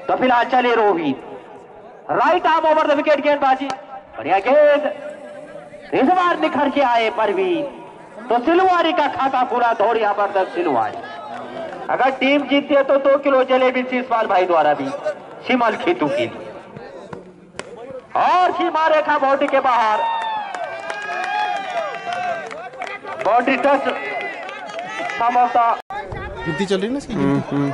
तो फिलहाल चले Rohit, right arm over the wicket, गेंदबाजी बढ़िया गेंद, इस बार निखर के आए परवीन, तो सिलवारी का खाता पूरा दौड़िया पर सिलवारी। अगर टीम जीतती है तो 2 किलो जलेबी शीशपाल भाई द्वारा भी शिमल खेतू के लिए। और सीमा रेखा बाउंड्री के बाहर, बाउंड्री टच समझता गिनती चल रही ना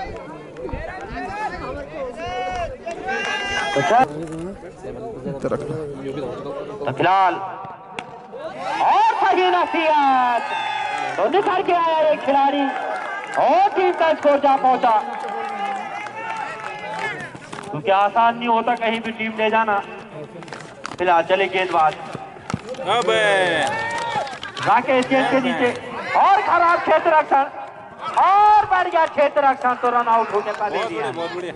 तो फिलहाल और सही नसीहत, तो निखर के आया एक खिलाड़ी और टीम का स्कोर जा पहुंचा, क्योंकि आसान नहीं होता कहीं भी टीम ले जाना। फिलहाल चले गेंदबाज राकेश गेंद के नीचे, और खराब क्षेत्र रक्षण, और बढ़ गया क्षेत्र रक्षण, तो रन आउट होने का दे दिया।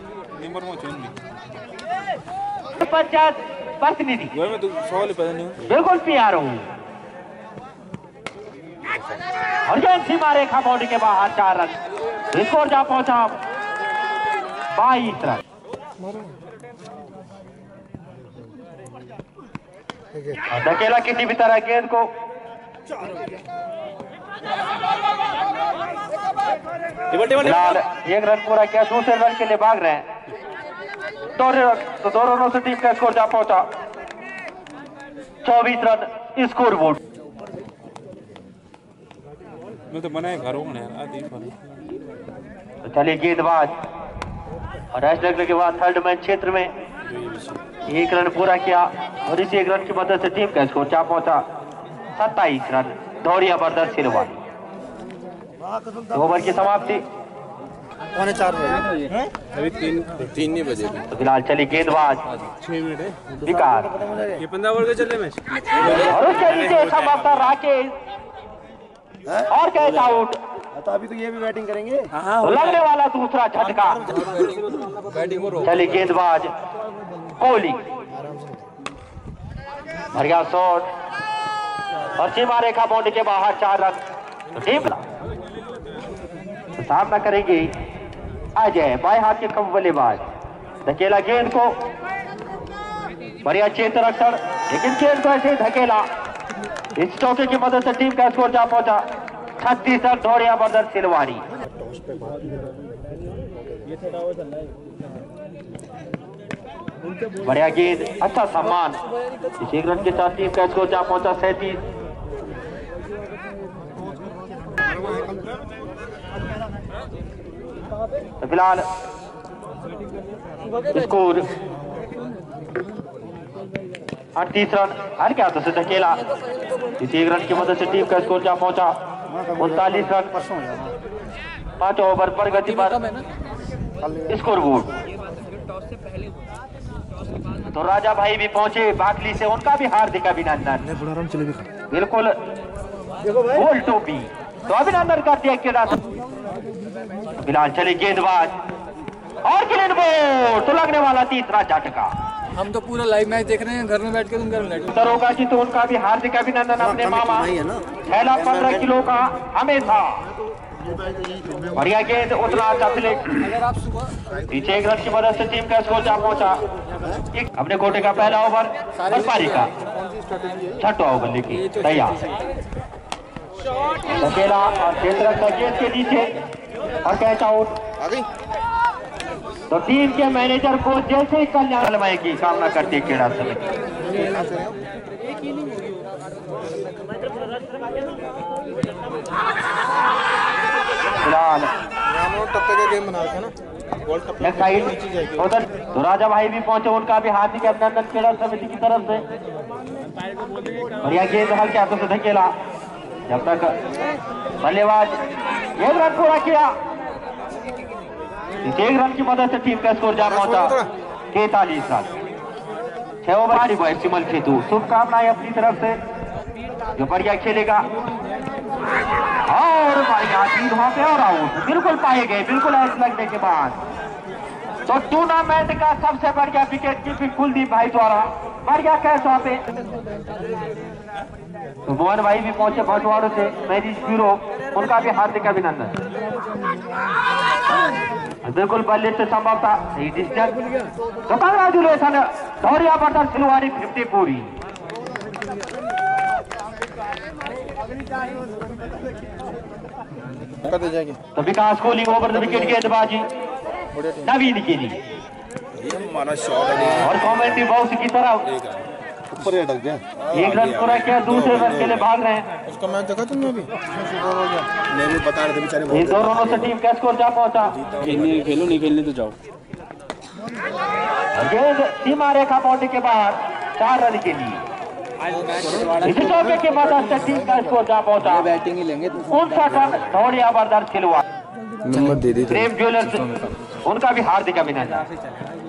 पंचायत प्रतिनिधि बिल्कुल तैयार हूँ, और गेंद सीमा रेखा बाउंड्री के बाहर, 4 रन, स्कोर जा पहुंचा 22 रन। धकेला किसी भी तरह गेंद को, फिलहाल 1 रन पूरा किया, दूसरे रन के लिए भाग रहे हैं, तो 2 रनों से टीम का स्कोर जा पहुंचा 24 रन स्कोर बोर्ड। तो बनाए घरों में तो चलिए गेंदबाज, और रेस्ट लगने के बाद थर्ड मैच क्षेत्र में 1 रन पूरा किया, और इसी 1 रन की मदद से टीम का स्कोर जा पहुंचा 27 रन, दौड़िया बरदर सिलवारी। ओवर की समाप्ति 4:45 बजे, अभी 3 नहीं बजे। तो फिलहाल चली गेंदबाज 6 मिनट है विकास, ये 15 ओवर के चल रहे मैच, और उसके नीचे समाप्ता राकेश, और कैच आउट। तो अभी तो ये भी बैटिंग करेंगे। तो लगने वाला दूसरा झटका, चली गेंदबाज कोहली, बढ़िया शॉट, और सीमा रेखा बाउंड्री के बाहर 4 रन, तो टीम सामना करेंगे अजय, बाएं हाथ के कम बल्लेबाज, धकेला गेंद को, बढ़िया क्षेत्र रक्षण, लेकिन गेंद को ऐसे धकेला, इस चौके की मदद से टीम का स्कोर जा पहुंचा 36 रन, दौड़िया बरदर सिलवारी। बढ़िया गेंद, अच्छा सम्मान, इस 1 रन के साथ टीम का स्कोर जा पहुंचा 37। तो फिलहाल स्कोर 38 रन, हर क्या तो से धकेला, इस 1 रन की मदद से टीम का स्कोर जा पहुंचा 39 रन, 5 ओवर पर गति पर स्कोर बोर्ड। तो राजा भाई भी पहुंचे बाकली से, उनका भी हार्दिक अभिनंदन, बिल्कुल गोल टोपी, तो अभिनंदन करते हैं। फिलहाल चले गेंदबाज, और क्लीन बोल्ड, तो लगने वाला तीसरा झटका। हम तो पूरा लाइव मैच देख रहे हैं घर में बैठ के, तुम घर में दरोगा जी, तो उनका भी हार्दिक अभिनंदन, अपने मामा, थैला 15 किलो का हमेशा, बढ़िया गेंद, उतना अच्छा फ्लिक, पीछे 1 रन की मदद से टीम का स्कोर जा पहुंचा, अपने कोटे का पहला ओवर और पारी का 6वां ओवर लेके तैयार, धकेला और क्षेत्र गेंद के नीचे, और कैच आउट। तो टीम के मैनेजर को जैसे ही कल्याण की कामना करती है क्रीड़ा समिति। फिलहाल उधर तो राजा भाई भी पहुंचे, उनका भी हार्दिक अभिनंदन क्रीड़ा समिति की तरफ से। बढ़िया गेंद हल्के हाथों से धकेला, जब तक बल्लेबाज 1 रन पूरा किया, 1 रन की मदद से टीम का स्कोर जा पहुंचा 43 रन, 6 ओवर बॉय सिमल खेतू, शुभकामनाएं अपनी तरफ से, जो बढ़िया खेलेगा, और बढ़िया चीज वहां पे और आउट, बिल्कुल पाए गए, बिल्कुल ऐसे लगने के बाद। तो टूर्नामेंट का सबसे बढ़िया विकेट कीपिंग कुलदीप भाई द्वारा, बढ़िया कैच वहां पे। तो मोहन भाई भी पहुंचे भटवाड़ों से, मैरिज ब्यूरो, उनका भी हार्दिक अभिनंदन। बिल्कुल बल्ले से संभव था सही डिसीजन। तो कांग्रेचुलेशन धौरिया बर्दर सिलवारी 50 पूरी। तो Vikas Kohli over the wicket गेंदबाजी नवीन के लिए और कॉमेंट्री बॉक्स की तरफ ऊपर अटक गया। एक रन पूरा किया, दूसरे रन के लिए भाग रहे हैं। उसका मैच देखा तुमने अभी? मैं भी बता रहे थे बेचारे। इन दोनों से टीम का स्कोर जा पहुंचा। खेलो नहीं खेलने तो जाओ। गेंद सीमा रेखा बाउंड्री के बाहर 4 रन के लिए। इसी चौके के मदद से टीम का स्कोर जा पहुंचा। बैटिंग ही लेंगे 59 रन धौरिया बर्दर सिलवा। नंबर दे दी प्रेम ज्वेलर्स उनका भी हार्दिक अभिनंदन।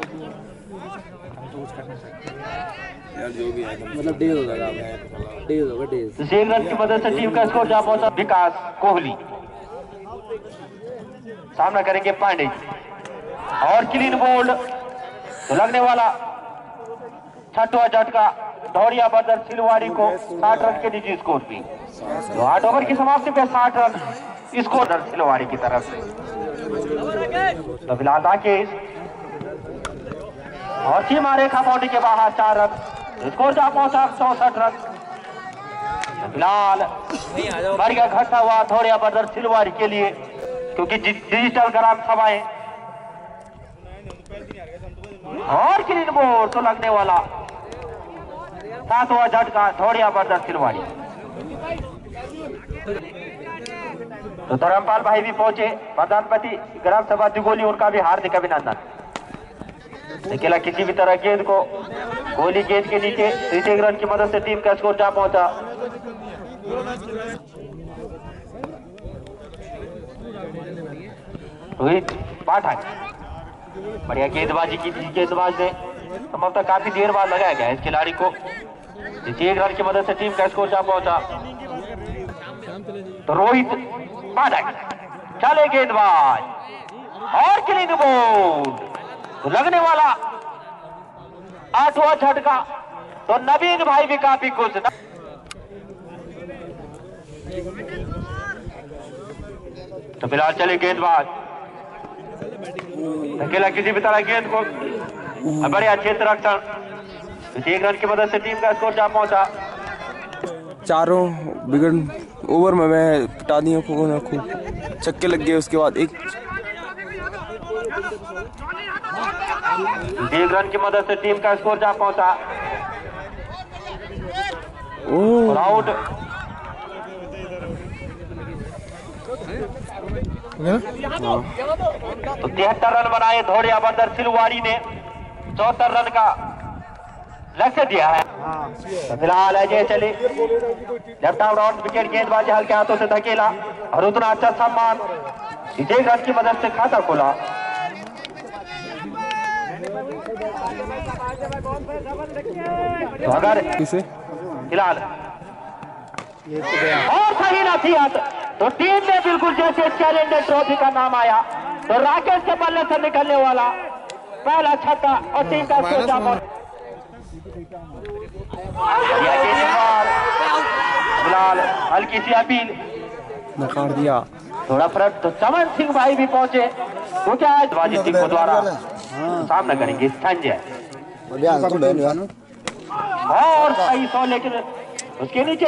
मतलब डेज होगा डेज। 6 रन की मदद से टीम का स्कोर जा पहुंचा। विकास कोहली सामना करेंगे पांडे और क्लीन बोल्ड। तो लगने वाला छठवां झटका धौरिया बर्दर सिलवाड़ी को 60 रन के निजी स्कोर पे। तो 8 ओवर की समाप्ति पे 60 रन स्कोर सिलवाड़ी की तरफ से। तो फिलहाल राकेश और सीमा रेखा बाउंड्री के बाहर 4 रन स्कोर जा पहुंचा 64 रन। फिलहाल बढ़ गया घटना हुआ धौरिया बर्दर सिलवाड़ी के लिए, क्योंकि डिजिटल ग्राम सभाएं और ग्रीन बोर्ड। तो लगने वाला 7वां झटका धौरिया बर्दर सिलवाड़ी। तो धर्मपाल भाई भी पहुंचे, प्रधानपति ग्राम सभा दिगोली, उनका भी हार्दिक अभिनंदन। अकेला किसी भी तरह गेंद को कोहली गेंद के नीचे 1 रन की मदद से टीम का स्कोर जा पहुंचा। रोहित पाठक बढ़िया गेंदबाजी की थी। गेंदबाज ने संभवतः काफी देर बाद लगाया गया इस खिलाड़ी को। 1 रन की मदद से टीम का स्कोर जा पहुंचा। तो रोहित पाठक चले गेंदबाज और क्लीन बोल्ड। तो लगने वाला 8वां झटका। तो नवीन भाई भी काफी खुश। तो फिलहाल चले गेंदबाज अकेला किसी भी तरह गेंद को बढ़िया क्षेत्र रक्षण 1 रन की मदद से टीम का स्कोर जा पहुंचा। चारों विकेट ओवर में मैं पिटा दिया खूब छक्के लग गए। उसके बाद 1 रन की मदद से टीम का स्कोर जा पहुंचा। आउट। तो 73 रन बनाए धौरिया बर्दर सिलवाड़ी ने। 74 रन का लक्ष्य दिया है। तो फिलहाल अजय चले लेफ्ट आर्म राउंड विकेट गेंदबाजी हल्के हाथों से धकेला और उतना अच्छा सम्मान 1 रन की मदद से खाता खोला। तो अगर फिलहाल और सही नसीहत तो टीम में बिल्कुल जैसे चैलेंजर ट्रॉफी का नाम आया तो राकेश के बल्ले से निकलने वाला पहला छक्का और टीम का सोचा फिलहाल हल्की सी अपील नकार दिया थोड़ा फर्क। तो चमन सिंह भाई भी पहुंचे क्योंकि आज बाजी सिंह को द्वारा सामना करेंगे संजय और सही 100 लेकिन उसके नीचे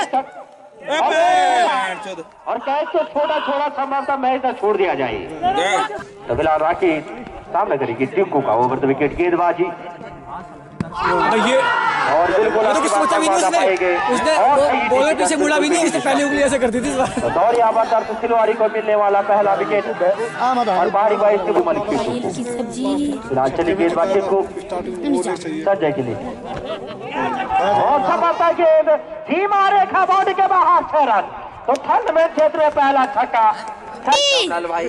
और कैच तो छोटा छोटा संभवतः मैच छोड़ दिया जाए। तो फिलहाल राकेश सामना करेगी टिंकू का ओवर द विकेट गेंदबाजी और बिल्कुल उसने बॉलर पीछे मुड़ा भी नहीं, उसने पहले उंगली ऐसे कर दी थी। धौरिया बर्दर सिलवाड़ी को मिलने वाला पहला विकेट और बारी बारी से मलिक फिलहाल चली गेंदबाजी को संजय के लिए और समझता गेंद सीमा रेखा बाउंड्री के बाहर 6 रन। तो ठंड में क्षेत्र में पहला छक्का भाई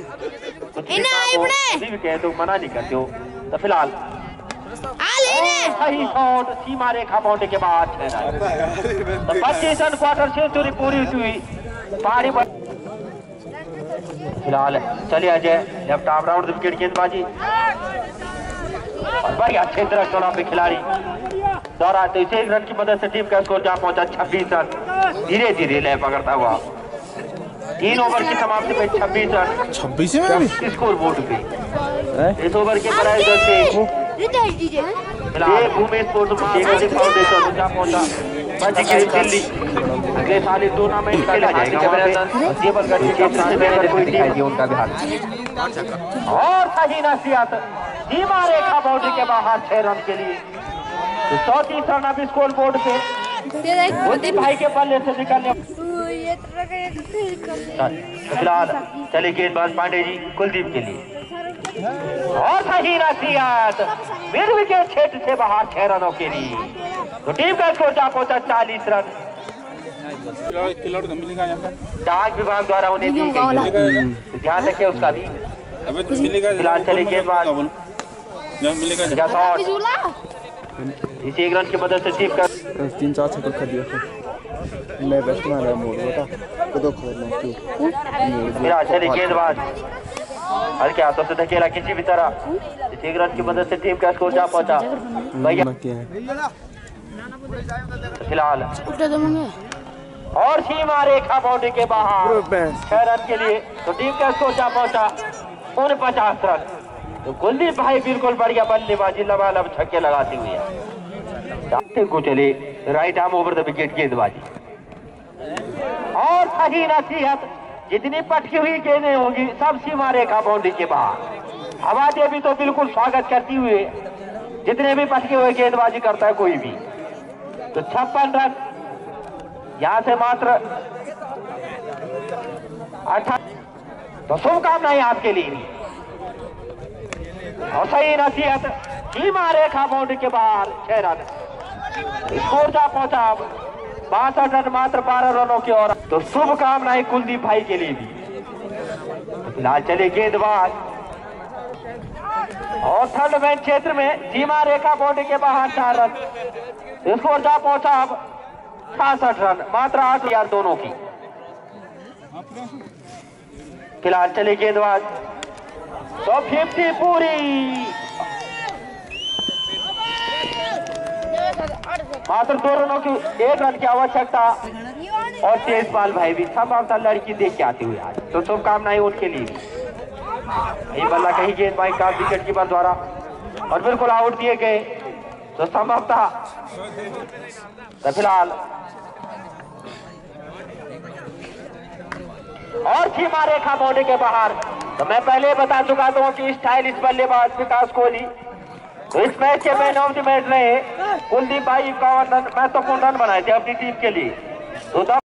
कह दो मना नहीं करते हो। तो फिलहाल सही शॉट सीमा रेखा बाउंड्री के बाद 6 रन। तो 25 रन क्वार्टर सेंचुरी पूरी हुई पारी। फिलहाल चले Ajay left arm round wicket गेंदबाजी और बढ़िया क्षेत्र रक्षण पे खिलाड़ी दौरा। तो 1 रन की मदद से टीम का स्कोर जा पहुंचा 26 रन। धीरे धीरे लय पकड़ता हुआ 3 ओवर की समाप्ति पे 26 रन 26 में स्कोर बोर्ड पे। इस ओवर के प्राइज से फिलहाल भूमेश स्पोर्ट्स फाउंडेशन ऊंचा पहुंचा दिल्ली। अगले साल इस टूर्नामेंट खेला जाएगा देवलगढ़ के से बेहतर कोई टीम उनका भी हाथ और सही नसीहत सीमा रेखा बाउंड्री के बाहर 6 रन के लिए। तो 34 रन अब स्कोर बोर्ड पे कुलदीप भाई के बल्ले से निकलने। फिलहाल चले गेंदबाज पांडे जी कुलदीप के लिए और सही नसीहत मिड विकेट क्षेत्र से बाहर 6 रनों के लिए। तो टीम का स्कोर जा पहुंचा 40 रन। डाक विभाग द्वारा उन्हें दी गई, ध्यान रखिए उसका भी। फिलहाल चले गेंदबाज इस 1 रन की मदद से टीम का 3-4 छक्के खा दिया। मैं बेस्ट मार रहा मोड़ बेटा तो खोलना क्यों। फिलहाल चले गेंदबाज हल्के हाथों से धकेला किसी भी तरह। इस 1 रन की मदद से टीम का स्कोर जा पहुंचा भैया। फिलहाल और सीमा रेखा बाउंड्री के बाहर 6 रन के लिए। तो टीम का स्कोर जा पहुंचा 49 रन। तो कुलदीप भाई बिल्कुल बढ़िया बल्लेबाजी लबालब छक्के लगाते हुए को चले right arm over the wicket गेंदबाजी और सही नसीहत जितनी पटकी हुई गेंदें होंगी सब सीमा रेखा बाउंड्री के बाहर। हवा देवी तो बिल्कुल स्वागत करती हुए जितने भी पटके हुए गेंदबाजी करता है कोई भी। तो 56 रन यहां से मात्र 18। तो शुभकामनाएं आपके लिए और सही नसीहत सीमा रेखा बाउंड्री के बाहर 6 रन स्कोर जा पहुंचा 62 रन मात्र 12 रनों की ओर। तो शुभकामनाएं कुलदीप भाई के लिए भी। फिलहाल चले गेंदबाज और थर्ड मैन क्षेत्र में सीमा रेखा बाउंड्री के बाहर 4 रन स्कोर जा पहुंचा अब 66 रन मात्र 8 यार दोनों की। फिलहाल चले गेंदबाज तो 50 पूरी मात्र 2 रनों की 1 रन की आवश्यकता। और तेजपाल भाई भी संभवतः लड़की देख के आती हुई आज। तो शुभकामनाएं उनके लिए भी। ये बल्ला कहीं गेंदबाजी का विकेट कीपर द्वारा और बिल्कुल आउट दिए गए। तो संभवतः फिलहाल और सीमा रेखा बाउंड्री के बाहर। तो मैं पहले बता चुका हूं कि स्टाइलिश बल्लेबाज विकास कोहली तो इस मैच के मैन ऑफ द मैच रहे। कुलदीप भाई 51 रन महत्वपूर्ण रन बनाए थे अपनी टीम के लिए। तो